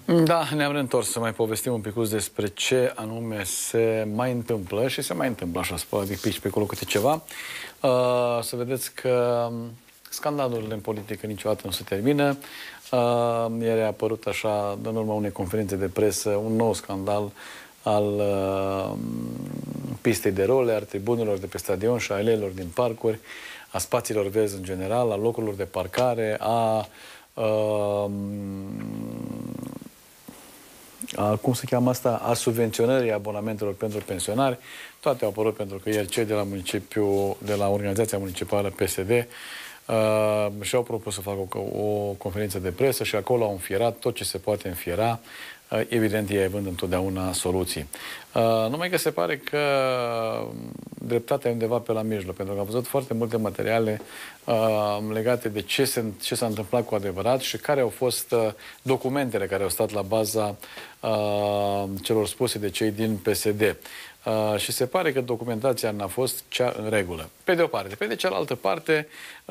Da, ne-am reîntors să mai povestim un pic despre ce anume se mai întâmplă și se mai întâmplă așa, sporadic pe acolo câte ceva. Să vedeți că scandalurile în politică niciodată nu se termină. Ieri a apărut așa, în urma unei conferințe de presă, un nou scandal al pistei de role, al tribunelor de pe stadion și a aleilor din parcuri, a spațiilor verzi în general, a locurilor de parcare, cum se cheamă asta, a subvenționării abonamentelor pentru pensionari. Toate au apărut pentru că ieri cei de la municipiu, de la organizația municipală PSD și-au propus să facă o conferință de presă și acolo au înfierat tot ce se poate înfiera, evident ei având întotdeauna soluții. Numai că se pare că dreptatea e undeva pe la mijloc, pentru că am văzut foarte multe materiale legate de ce s-a întâmplat cu adevărat și care au fost documentele care au stat la baza celor spuse de cei din PSD. Și se pare că documentația n-a fost cea în regulă. Pe de o parte. Pe de cealaltă parte,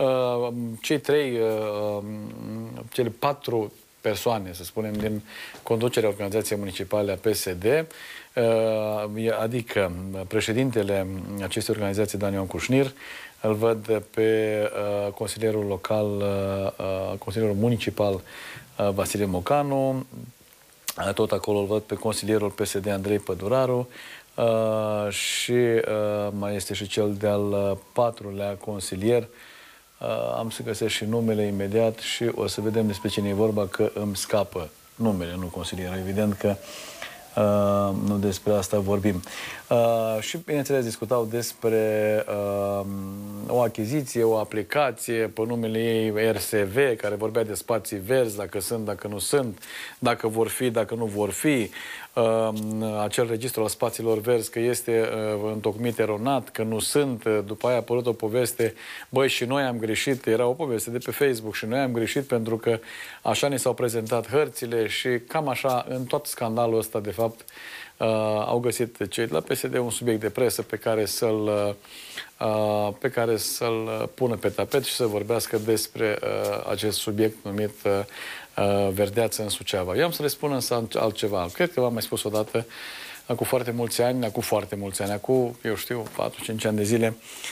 cele 4 persoane, să spunem, din conducerea organizației municipale a PSD, adică președintele acestei organizații, Dan Ioan Cușnir, îl văd pe consilierul local, consilierul municipal Vasile Mocanu, tot acolo îl văd pe consilierul PSD Andrei Păduraru, și mai este și cel de-al 4-lea consilier. Am să găsesc și numele imediat și o să vedem despre cine e vorba, că îmi scapă numele, nu consilierul. Evident că nu despre asta vorbim. Și, bineînțeles, discutau despre o achiziție, o aplicație pe numele ei RSV, care vorbea de spații verzi, dacă sunt, dacă nu sunt, dacă vor fi, dacă nu vor fi. Acel registru al spațiilor verzi, că este întocmit eronat, că nu sunt. După aia a apărut o poveste, băi, și noi am greșit, era o poveste de pe Facebook, și noi am greșit pentru că așa ni s-au prezentat hărțile și cam așa, în tot scandalul ăsta, de fapt, au găsit cei de la PSD un subiect de presă pe care să-l pună pe tapet și să vorbească despre acest subiect numit verdeață în Suceava. Eu am să le spun însă altceva. Cred că v-am mai spus odată, acum foarte mulți ani, eu știu, 4-5 ani de zile,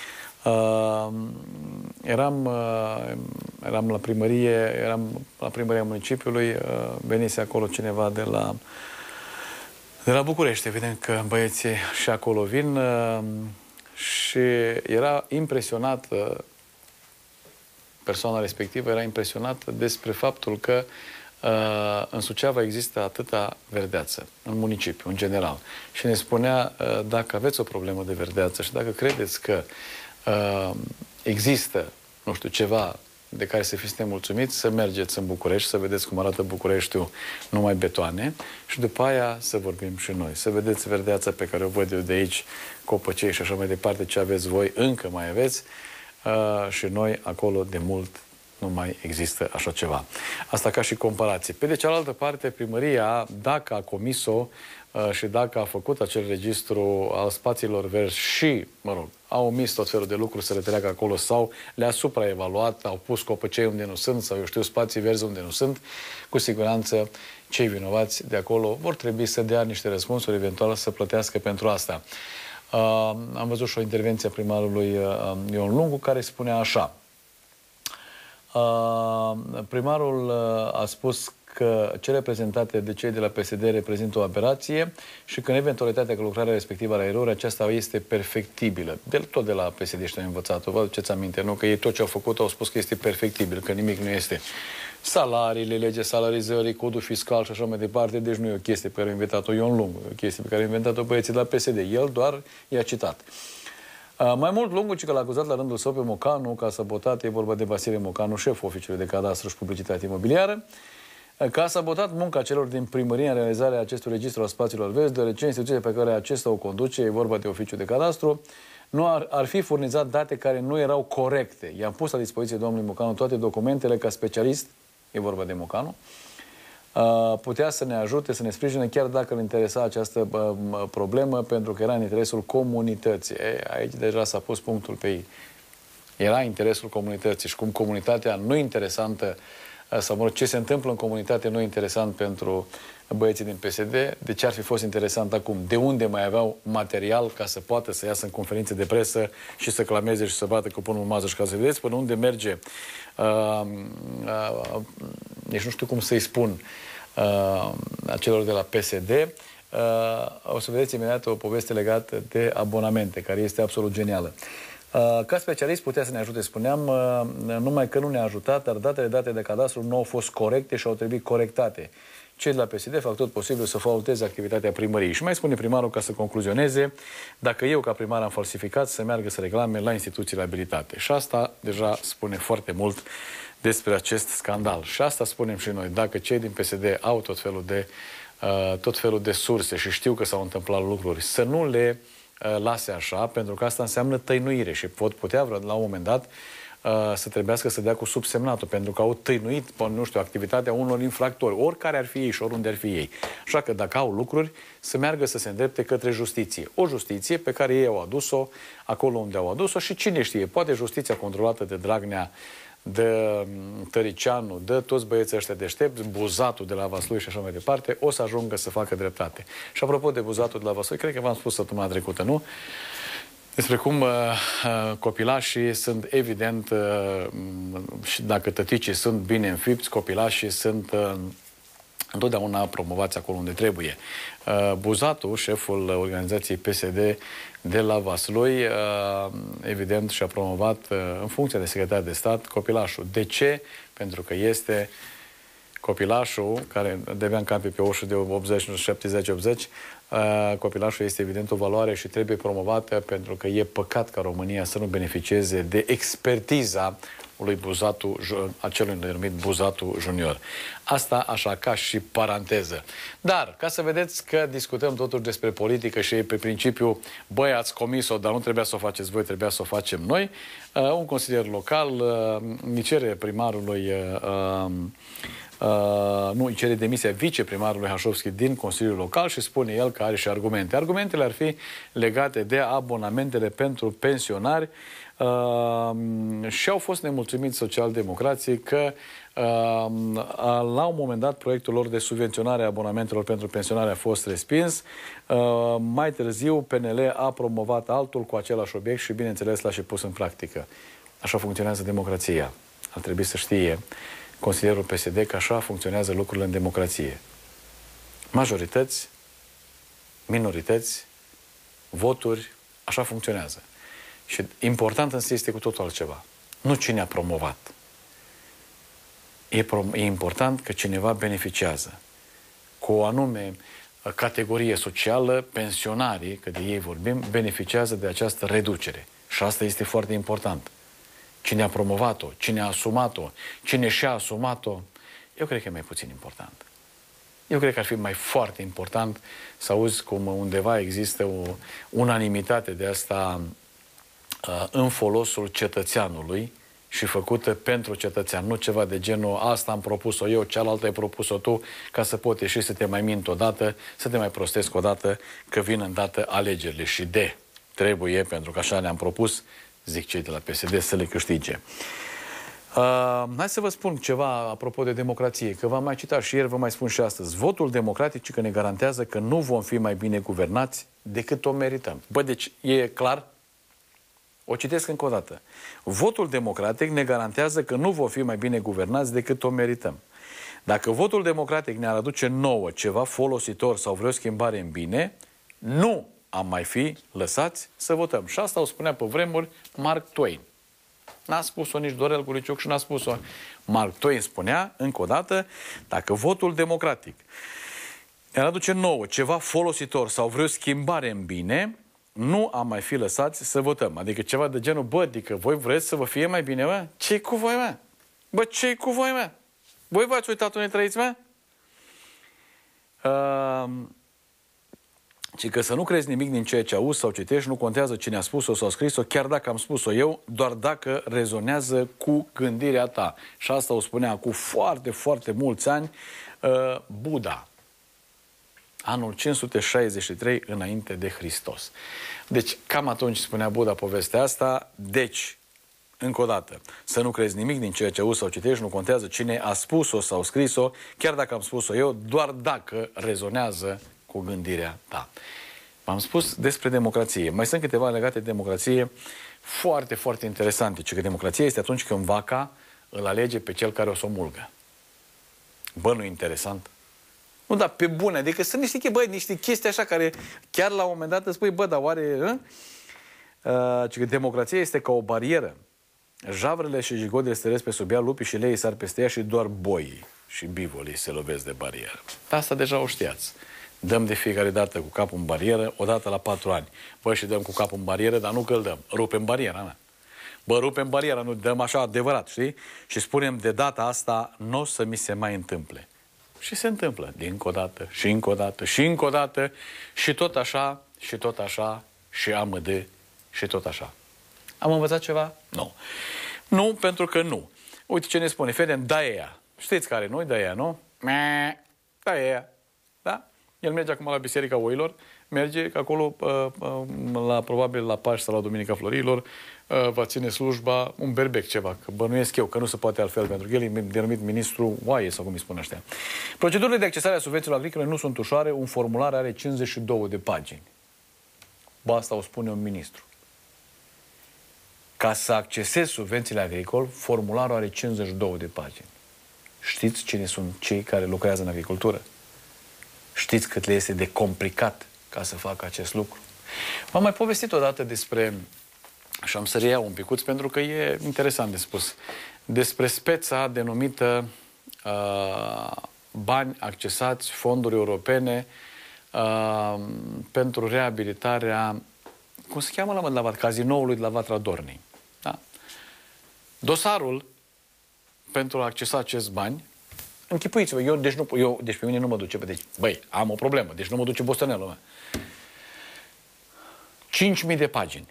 eram la primăria municipiului, venise acolo cineva de la București, evident că băieții și acolo vin, și era impresionată, persoana respectivă era impresionată despre faptul că în Suceava există atâta verdeață, în municipiu, în general. Și ne spunea, dacă aveți o problemă de verdeață și dacă credeți că există, nu știu, ceva de care să fiți nemulțumiți, să mergeți în București, să vedeți cum arată Bucureștiul, numai betoane, și după aia să vorbim și noi. Să vedeți verdeața pe care o văd eu de aici, copăcei și așa mai departe, ce aveți voi, încă mai aveți, și noi acolo de mult nu mai există așa ceva. Asta ca și comparație. Pe de cealaltă parte, primăria, dacă a comis-o și dacă a făcut acel registru al spațiilor verzi și, mă rog, au omis tot felul de lucruri să le treacă acolo sau le-a supraevaluat, au pus copăcei unde nu sunt sau, eu știu, spații verzi unde nu sunt, cu siguranță cei vinovați de acolo vor trebui să dea niște răspunsuri, eventual să plătească pentru asta. Am văzut și o intervenție a primarului Ion Lungu, care spunea așa. Primarul a spus că cele prezentate de cei de la PSD reprezintă o aberație și că în eventualitatea că lucrarea respectivă are erori, aceasta este perfectibilă. Tot de la PSD am învățat-o, vă aduceți aminte, nu? Că ei tot ce au făcut au spus că este perfectibil, că nimic nu este. Salariile, legea salarizării, codul fiscal și așa mai departe, deci nu e o chestie pe care a inventat-o Ion Lungu, e o chestie pe care a inventat-o băieții de la PSD. El doar i-a citat. Mai mult, Lungu, că l-a acuzat la rândul său pe Mocanu că a sabotat, e vorba de Vasile Mocanu, șeful Oficiului de Cadastru și Publicitate Imobiliară, că a sabotat munca celor din primărie în realizarea acestui registru al spațiilor verzi, deoarece instituția pe care acesta o conduce, e vorba de Oficiul de Cadastru, nu ar fi furnizat date care nu erau corecte. I-am pus la dispoziție domnului Mocanu toate documentele ca specialist, e vorba de Mocanu, putea să ne ajute, să ne sprijine, chiar dacă îl interesa această problemă, pentru că era în interesul comunității. Aici deja s-a pus punctul pe ei. Era interesul comunității și cum comunitatea nu interesantă sau mă rog, ce se întâmplă în comunitate nu e interesant pentru băieții din PSD. De ce ar fi fost interesant acum? De unde mai aveau material ca să poată să iasă în conferințe de presă și să clameze și să bată cu pânul în mază și ca să vedeți până unde merge, nici nu știu cum să-i spun, celor de la PSD, o să vedeți imediat o poveste legată de abonamente, care este absolut genială. Ca specialist putea să ne ajute, spuneam, numai că nu ne-a ajutat, dar datele date de cadastru nu au fost corecte și au trebuit corectate. Cei de la PSD fac tot posibil să faulteze activitatea primăriei. Și mai spune primarul, ca să concluzioneze, dacă eu ca primar am falsificat, să meargă să reclame la instituțiile abilitate. Și asta deja spune foarte mult despre acest scandal. Și asta spunem și noi. Dacă cei din PSD au tot felul de surse și știu că s-au întâmplat lucruri, să nu le lase așa, pentru că asta înseamnă tăinuire și pot putea la un moment dat să trebuiască să dea cu subsemnatul, pentru că au tăinuit, nu știu, activitatea unor infractori, oricare ar fi ei și oriunde ar fi ei. Așa că dacă au lucruri, să meargă să se îndrepte către justiție. O justiție pe care ei au adus-o acolo unde au adus-o și cine știe, poate justiția controlată de Dragnea, de Tăricianu, de toți băieții ăștia deștepți, Buzatul de la Vaslui și așa mai departe, o să ajungă să facă dreptate. Și apropo de Buzatul de la Vaslui, cred că v-am spus săptămâna trecută, nu? Despre cum copilașii sunt evident, și dacă tăticii sunt bine înfipți, copilașii sunt întotdeauna promovați acolo unde trebuie. Buzatul, șeful organizației PSD de la Vaslui, evident și-a promovat în funcție de secretar de stat copilașul. De ce? Pentru că este copilașul, care devea în campi pe oșul de 70-80, copilașul este evident o valoare și trebuie promovată, pentru că e păcat ca România să nu beneficieze de expertiza lui Buzatu, acelui numit Buzatu Junior. Asta așa ca și paranteză. Dar, ca să vedeți că discutăm totuși despre politică și pe principiu, băi, ați comis-o, dar nu trebuia să o faceți voi, trebuia să o facem noi, un consilier local îi cere primarului nu, îi cere demisia viceprimarului Hașovski din Consiliul Local și spune el că are și argumente. Argumentele ar fi legate de abonamentele pentru pensionari și au fost nemulțumiți socialdemocrații că la un moment dat proiectul lor de subvenționare a abonamentelor pentru pensionari a fost respins. Mai târziu PNL a promovat altul cu același obiect și bineînțeles l-a și pus în practică. Așa funcționează democrația. Ar trebui să știe consilierul PSD că așa funcționează lucrurile în democrație. Majorități, minorități, voturi, așa funcționează. Și important însă este cu totul altceva. Nu cine a promovat. E important că cineva beneficiază. Cu o anume categorie socială, pensionarii, că de ei vorbim, beneficiază de această reducere. Și asta este foarte important. Cine a promovat-o, cine a asumat-o, cine și-a asumat-o, eu cred că e mai puțin important. Eu cred că ar fi mai foarte important să auzi cum undeva există o unanimitate de asta în folosul cetățeanului și făcută pentru cetățean, nu ceva de genul asta am propus-o eu, cealaltă ai propus-o tu, ca să pot ieși să te mai mint odată, să te mai prostesc odată, că vin îndată alegerile și trebuie, pentru că așa ne-am propus, zic cei de la PSD, să le câștige. Hai să vă spun ceva apropo de democrație, că v-am mai citat și ieri, vă mai spun și astăzi. Votul democratic că ne garantează că nu vom fi mai bine guvernați decât o merităm. Bă, deci e clar? O citesc încă o dată. Votul democratic ne garantează că nu vom fi mai bine guvernați decât o merităm. Dacă votul democratic ne-ar aduce nouă ceva folositor sau vreo schimbare în bine, nu am mai fi lăsați să votăm. Și asta o spunea pe vremuri Mark Twain. N-a spus-o nici Dorel Guriciuc și n-a spus-o. Mark Twain spunea, încă o dată, dacă votul democratic ne-ar aduce nouă ceva folositor sau vreo schimbare în bine, nu am mai fi lăsați să votăm. Adică ceva de genul, bă, adică voi vreți să vă fie mai bine, mă? Ce-i cu voi, mă? Bă, ce-i cu voi, mă? Voi v-ați uitat unde trăiți, mă? Ci că să nu crezi nimic din ceea ce auzi sau citești, nu contează cine a spus-o sau a scris-o, chiar dacă am spus-o eu, doar dacă rezonează cu gândirea ta. Și asta o spunea acum foarte, foarte mulți ani Buddha. Anul 563 înainte de Hristos. Deci, cam atunci spunea Buddha povestea asta. Deci, Încă o dată, să nu crezi nimic din ceea ce auzi sau citești, nu contează cine a spus-o sau scris-o, chiar dacă am spus-o eu, doar dacă rezonează cu gândirea ta. V-am spus despre democrație. Mai sunt câteva legate de democrație foarte, foarte interesante. Că democrația este atunci când vaca îl alege pe cel care o să o mulgă. Bă, nu interesant? Nu, dar pe bune, adică sunt niște chestii așa care chiar la un moment dat îți spui, bă, dar oare... Că democrația este ca o barieră. Javrele și jigodele se resc pe sub ea, lupii și leii sar peste ea și doar boii și bivolii se lovesc de barieră. Asta deja o știați. Dăm de fiecare dată cu capul în barieră, o dată la 4 ani. Bă, și dăm cu capul în barieră, dar nu că îl dăm. Rupem bariera, mea. Bă, rupem bariera, nu dăm așa adevărat, știi? Și spunem, de data asta nu o să mi se mai întâmple. Și se întâmplă, încă o dată, și încă o dată, și încă o dată, și tot așa, și tot așa, și amădă, și tot așa. Am învățat ceva? Nu. Nu, pentru că nu. Uite ce ne spune Feden, da ea. Știți care nu? Da ea, nu? Da ea. Da? El merge acum la Biserica Oilor, merge că acolo, probabil la Paști sau la Duminica Florilor, va ține slujba un berbec ceva, că bănuiesc eu, că nu se poate altfel, pentru că el e denumit ministru oaie, sau cum îi spune ăștia. Procedurile de accesare a subvențiilor agricole nu sunt ușoare, un formular are 52 de pagini. Bă, asta o spune un ministru. Ca să accesezi subvențiile agricole, formularul are 52 de pagini. Știți cine sunt cei care lucrează în agricultură? Știți cât le este de complicat ca să facă acest lucru? V-am mai povestit odată despre, și am să reiau un picuț pentru că e interesant de spus, despre speța denumită bani accesați, fonduri europene pentru reabilitarea, cum se cheamă la cazinoului de la Vatra Dornei. Da? Dosarul pentru a accesa acești bani, închipuiți-vă, deci pe mine nu mă duce, deci, băi, am o problemă, deci nu mă duce bostonelul meu. 5.000 de pagini.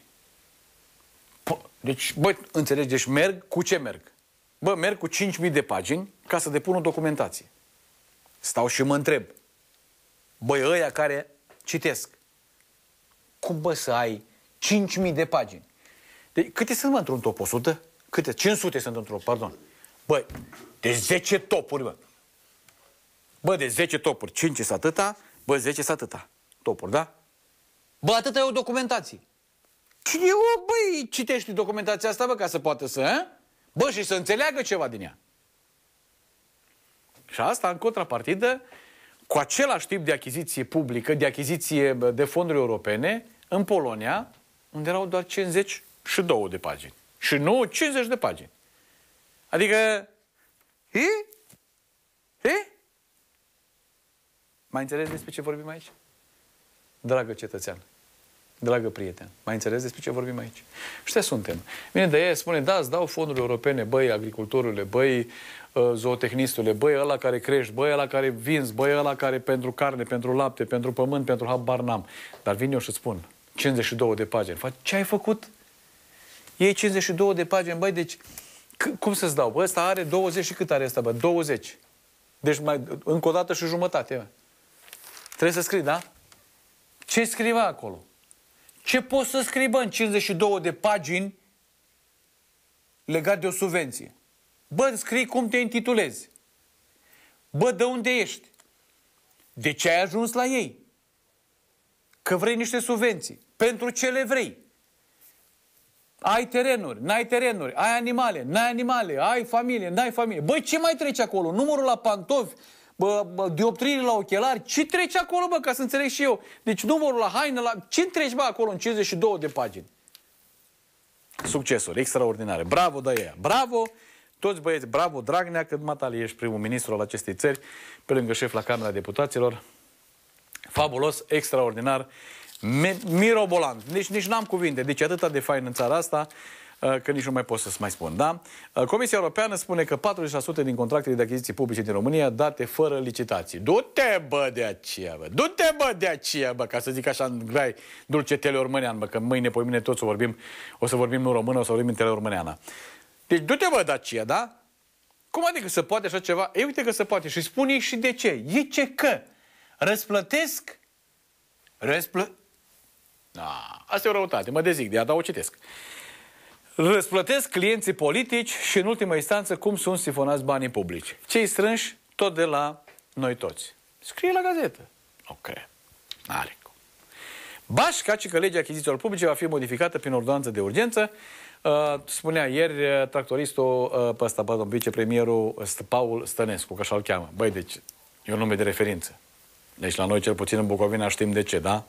Deci, băi, înțelegi, deci merg, cu ce merg? Bă, merg cu 5.000 de pagini ca să depun o documentație. Stau și mă întreb, băi, ăia care citesc, cum, bă, să ai 5.000 de pagini? Deci, câte sunt, mă, într-un top? 100? Câte? 500 sunt într-un top, pardon. Băi, de 10 topuri, bă. Bă, de 10 topuri, 5 sunt atâta, bă, 10 sunt atâta. Topuri, da? Bă, atâta e o documentație. Cine, băi, citești documentația asta, bă, ca să poată să, bă, și să înțeleagă ceva din ea. Și asta, în contrapartidă, cu același tip de achiziție publică, de achiziție de fonduri europene, în Polonia, unde erau doar 52 de pagini. Și nu 50 de pagini. Adică, mai înțeles despre ce vorbim aici? Dragă cetățean, dragă prieten, mai înțeles despre ce vorbim aici? Ăștia suntem. Bine, de aia spune, da, îți dau fonduri europene, băi, agricultorile, băi, zootehnisturile, băi, ăla care crești, băi, ăla care vinzi, băi, ăla care pentru carne, pentru lapte, pentru pământ, pentru habar n-am. Dar vin eu și spun, 52 de pagini. Ce ai făcut? Ei 52 de pagini, băi, deci, cum să-ți dau? Bă, ăsta are 20 și cât are ăsta, bă? 20. Deci încă o dată și jumătate, bă. Trebuie să scrii, da? Ce scriva acolo? Ce poți să scrii, bă, în 52 de pagini legat de o subvenție? Bă, scrii cum te intitulezi. Bă, de unde ești? De ce ai ajuns la ei? Că vrei niște subvenții. Pentru ce le vrei? Ai terenuri, n-ai terenuri, ai animale, n-ai animale, ai familie, n-ai familie. Băi, ce mai trece acolo? Numărul la pantofi, dioptriile la ochelari, ce trece acolo, bă, ca să înțeleg și eu? Deci numărul la haină, ce treci, bă, acolo în 52 de pagini? Succesuri extraordinare. Bravo, da ea. Bravo, toți băieți, bravo, Dragnea, că matale ești primul ministru al acestei țări, pe lângă șef la Camera Deputaților. Fabulos, extraordinar, mirobolant. Deci nici n-am cuvinte. Deci atâta de fain în țara asta, că nici nu mai pot să-ți mai spun, da? Comisia Europeană spune că 40% din contractele de achiziții publice din România date fără licitații. Du-te, bă, de aceea, bă! Du-te, bă, de aceea, bă! Ca să zic așa în grai dulce teleormânean, bă, că mâine, poimine toți o să vorbim nu română, o să vorbim în teleormâneană. Deci du-te, bă, de aceea, da? Cum adică se poate așa ceva? Ei, uite că se poate. Și spune și de ce. E ce că răsplătesc. Asta e o răutate. Mă dezic de ea, dar o citesc. Răsplătesc clienții politici și, în ultima instanță, cum sunt sifonați banii publici. Cei strânși, tot de la noi toți. Scrie la gazetă. Ok. N-are cum. Bașca, ci că legea achizițiilor publice va fi modificată prin ordonanță de urgență. Spunea ieri tractoristul ăsta, vicepremierul Paul Stănescu, că așa-l cheamă. Băi, deci, e un nume de referință. Deci la noi, cel puțin în Bucovina, știm de ce, da?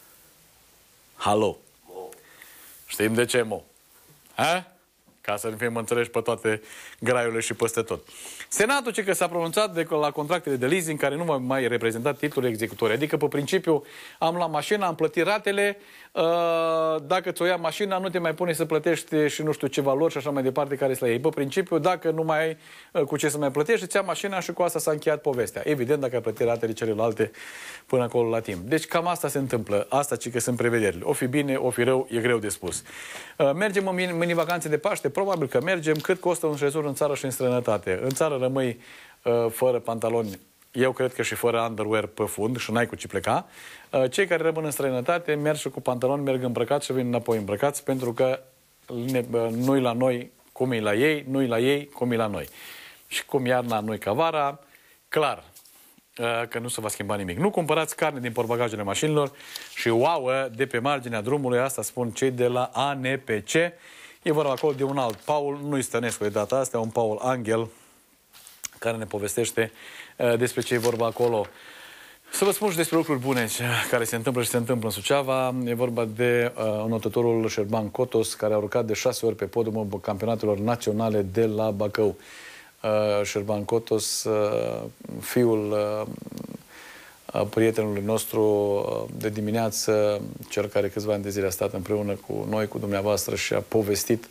Halo. Știm de ce, mo. Ha? Ca să ne fim înțelegi pe toate graiurile și peste tot. Senatul ce că s-a pronunțat la contractele de leasing care nu va mai reprezenta titlul executor. Adică, pe principiu, am luat mașina, am plătit ratele, dacă ți-o ia mașina, nu te mai pune să plătești și nu știu ce valori și așa mai departe care să la ei. Pe principiu, dacă nu mai ai cu ce să mai plătești, îți ia mașina și cu asta s-a încheiat povestea. Evident, dacă ai plătit ratele celelalte până acolo la timp. Deci cam asta se întâmplă. Asta ci că sunt prevederile. O fi bine, o fi rău, e greu de spus. Mergem în mini-vacanțe de Paște? Probabil că mergem. Cât costă un sejur în țară și în străinătate? În țară rămâi fără pantaloni, eu cred că și fără underwear pe fund și n-ai cu ce pleca. Cei care rămân în străinătate merg și cu pantaloni, merg îmbrăcați și vin înapoi îmbrăcați, pentru că nu-i la noi cum e la ei, nu-i la ei cum e la noi. Și cum iarna nu-i ca vara, clar că nu se va schimba nimic. Nu cumpărați carne din portbagajele mașinilor și ouă de pe marginea drumului, asta spun cei de la ANPC. E vorba acolo de un alt Paul, nu-i Stănescu de data asta, un Paul Angel, care ne povestește despre ce e vorba acolo. Să vă spun și despre lucruri bune care se întâmplă și se întâmplă în Suceava. E vorba de notătorul Șerban Cotos, care a urcat de 6 ori pe podiumul campionatelor naționale de la Bacău. Șerban Cotos, fiul prietenului nostru de dimineață, cel care câțiva ani de zile a stat împreună cu noi, cu dumneavoastră și a povestit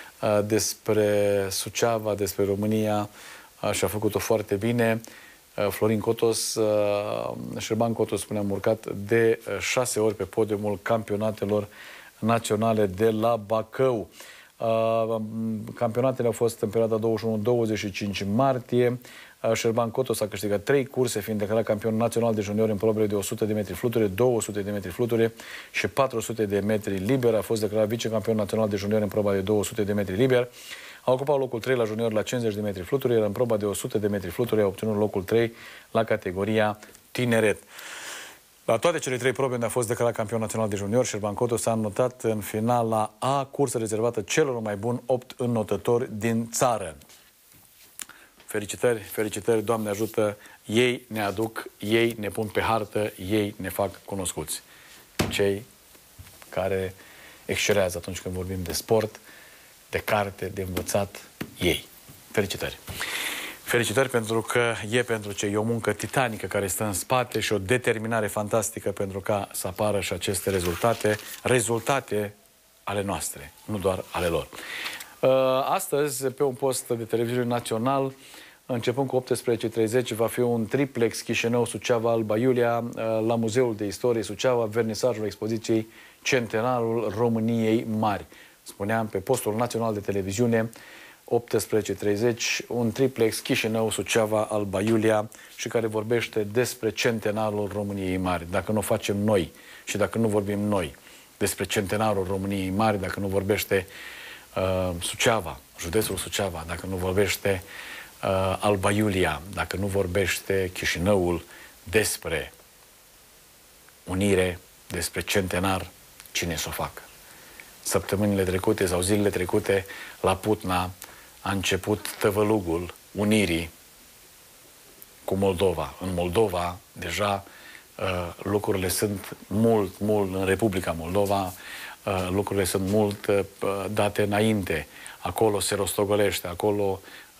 despre Suceava, despre România și a făcut-o foarte bine. Florin Cotos, Șerban Cotos, spuneam, urcat de 6 ori pe podiumul campionatelor naționale de la Bacău. Campionatele au fost în perioada 21-25 martie. Șerban Cotos a câștigat 3 curse, fiind declarat campion național de juniori în probele de 100 de metri fluture, 200 de metri fluture și 400 de metri liber. A fost declarat vicecampion național de juniori în proba de 200 de metri liber. A ocupat locul 3 la juniori la 50 de metri fluture, iar în proba de 100 de metri fluture a obținut locul 3 la categoria tineret. La toate cele 3 probe unde a fost declarat campion național de junior, Șerban Cotos s-a notat în finala A, cursă rezervată celor mai buni 8 înnotători din țară. Felicitări, felicitări, Doamne ajută, ei ne aduc, ei ne pun pe hartă, ei ne fac cunoscuți. Cei care excelează atunci când vorbim de sport, de carte, de învățat, ei. Felicitări! Felicitări pentru că e pentru cei o muncă titanică care stă în spate și o determinare fantastică pentru ca să apară și aceste rezultate ale noastre, nu doar ale lor. Astăzi, pe un post de televiziune național, începând cu 18:30, va fi un triplex Chișinău, Suceava, Alba Iulia, la Muzeul de Istorie Suceava, vernisajul expoziției Centenarul României Mari. Spuneam, pe postul național de televiziune, 18:30, un triplex Chișinău, Suceava, Alba Iulia și care vorbește despre Centenarul României Mari. Dacă nu o facem noi și dacă nu vorbim noi despre Centenarul României Mari, dacă nu vorbește Suceava, județul Suceava, dacă nu vorbește Alba Iulia, dacă nu vorbește Chișinăul despre unire, despre centenar, cine să o facă? Săptămânile trecute sau zilele trecute la Putna a început tăvălugul unirii cu Moldova. În Moldova deja lucrurile sunt mult în Republica Moldova, lucrurile sunt mult date înainte. Acolo se rostogolește, acolo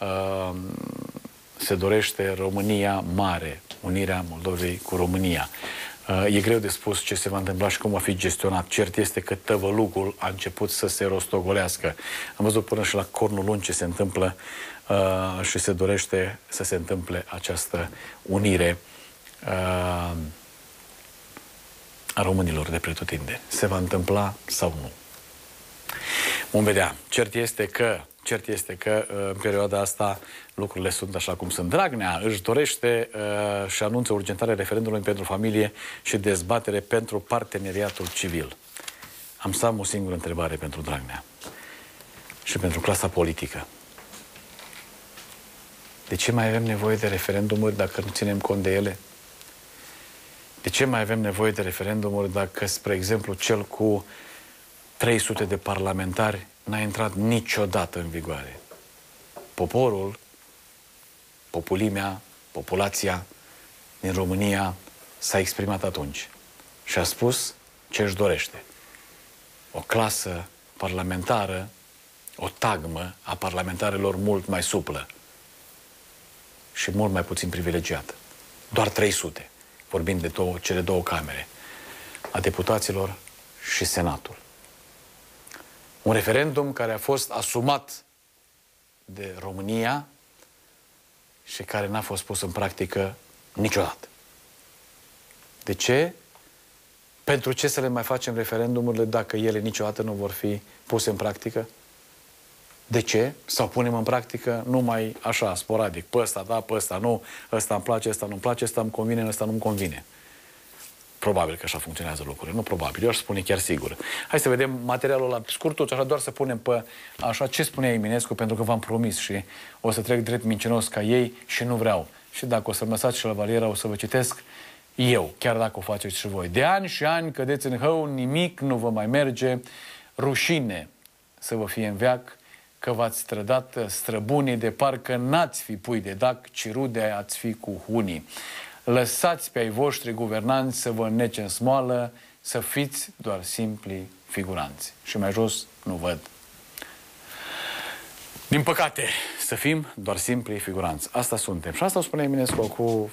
se dorește România mare, unirea Moldovei cu România. E greu de spus ce se va întâmpla și cum va fi gestionat. Cert este că tăvălugul a început să se rostogolească. Am văzut până și la Cornul Lung ce se întâmplă și se dorește să se întâmple această unire a românilor de pretutindeni. Se va întâmpla sau nu? Vom vedea. Cert este că în perioada asta lucrurile sunt așa cum sunt. Dragnea își dorește și anunță urgentarea referendumului pentru familie și dezbatere pentru parteneriatul civil. Am să am o singură întrebare pentru Dragnea. și pentru clasa politică. De ce mai avem nevoie de referendumuri dacă nu ținem cont de ele? De ce mai avem nevoie de referendumuri dacă, spre exemplu, cel cu 300 de parlamentari n-a intrat niciodată în vigoare? Poporul, populimea, populația din România s-a exprimat atunci și a spus ce își dorește. O clasă parlamentară, o tagmă a parlamentarilor mult mai suplă și mult mai puțin privilegiată. Doar 300, vorbind de cele două camere, a deputaților și Senatul. Un referendum care a fost asumat de România și care n-a fost pus în practică niciodată. De ce? Pentru ce să le mai facem referendumurile dacă ele niciodată nu vor fi puse în practică? De ce? Sau punem în practică numai așa, sporadic. Pe ăsta da, pe ăsta nu, ăsta îmi place, ăsta nu-mi place, ăsta îmi convine, ăsta nu-mi convine. Probabil că așa funcționează lucrurile. Nu probabil, eu aș spune chiar sigur. Hai să vedem materialul ăla scurtuț, așa doar să punem pe așa ce spunea Eminescu, pentru că v-am promis și o să trec drept mincinos ca ei și nu vreau. Și dacă o să-mi lăsați și la valiera, o să vă citesc eu, chiar dacă o faceți și voi. De ani și ani cădeți în hău, nimic nu vă mai merge, rușine să vă fie în veac, că v-ați trădat străbunii de parcă n-ați fi pui de dac, ci rude ați fi cu hunii. Lăsați pe ai voștri guvernanți să vă înnece în smoală, să fiți doar simpli figuranți. Și mai jos nu văd. Din păcate, să fim doar simpli figuranți. Asta suntem. Și asta o spune Eminescu cu...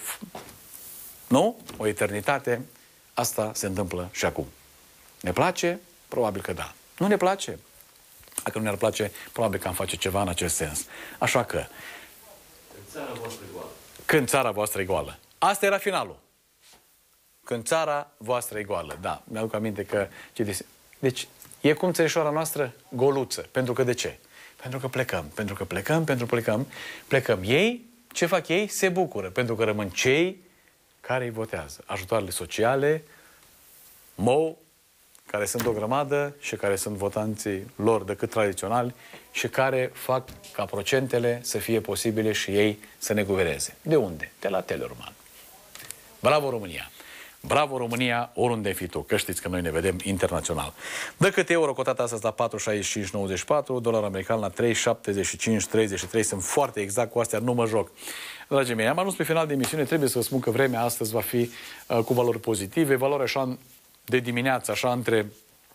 Nu? O eternitate. Asta se întâmplă și acum. Ne place? Probabil că da. Nu ne place? Dacă nu ne-ar place, probabil că am face ceva în acest sens. Așa că... Când țara voastră e goală. Când țara voastră e goală. Asta era finalul. Când țara voastră e goală. Da, mi-aduc aminte că... Deci, e cum țărișoara noastră goluță. Pentru că de ce? Pentru că plecăm. Pentru că plecăm, plecăm. Ei, ce fac ei? Se bucură. Pentru că rămân cei care îi votează. Ajutoarele sociale, MOU, care sunt o grămadă și care sunt votanții lor decât tradiționali și care fac ca procentele să fie posibile și ei să ne guverneze. De unde? De la Teleroman. Bravo România! Bravo România, oriunde fi tu, că știți că noi ne vedem internațional. Dă cât euro cotat astăzi la 4,65,94, dolar american la 3,75,33, sunt foarte exact, cu astea nu mă joc. Dragii mei, am ajuns pe final de emisiune, trebuie să vă spun că vremea astăzi va fi cu valori pozitive, valori așa de dimineață, așa între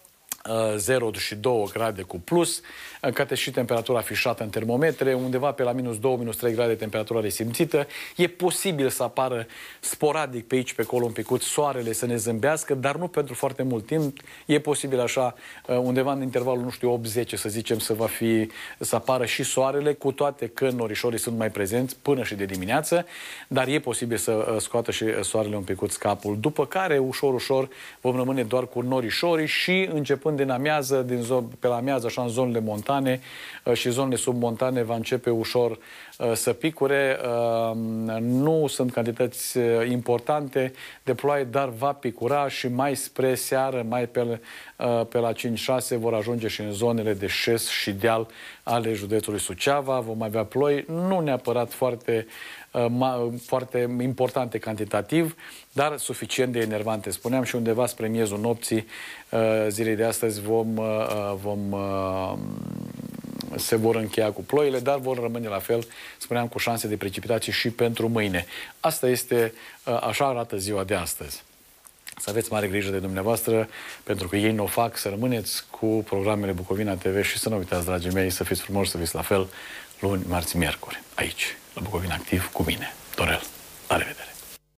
0 și 2 grade cu plus, cate și temperatura afișată în termometre, undeva pe la minus 2, minus 3 grade temperatura resimțită. E posibil să apară sporadic pe aici, pe acolo, un picuț soarele să ne zâmbească, dar nu pentru foarte mult timp. E posibil așa, undeva în intervalul, nu știu, 8-10, să zicem, să apară și soarele, cu toate că norișorii sunt mai prezenți până și de dimineață, dar e posibil să scoată și soarele un picuț capul. După care, ușor, ușor, vom rămâne doar cu norișorii și începând din amiază, pe la amiază, așa în zonele montane și zonele submontane va începe ușor să picure. Nu sunt cantități importante de ploaie, dar va picura și mai spre seară, mai pe la 5-6 vor ajunge și în zonele de șes și deal ale județului Suceava. Vom avea ploi, nu neapărat foarte importante cantitativ, dar suficient de enervante, spuneam, și undeva spre miezul nopții zilei de astăzi se vor încheia cu ploile, dar vor rămâne la fel, spuneam, cu șanse de precipitații și pentru mâine. Asta este, așa arată ziua de astăzi. Să aveți mare grijă de dumneavoastră, pentru că ei nu o fac, să rămâneți cu programele Bucovina TV și să nu uitați, dragii mei, să fiți frumoși, să fiți la fel, luni, marți, miercuri, aici, la Bucovina Activ, cu mine, Dorel. La revedere!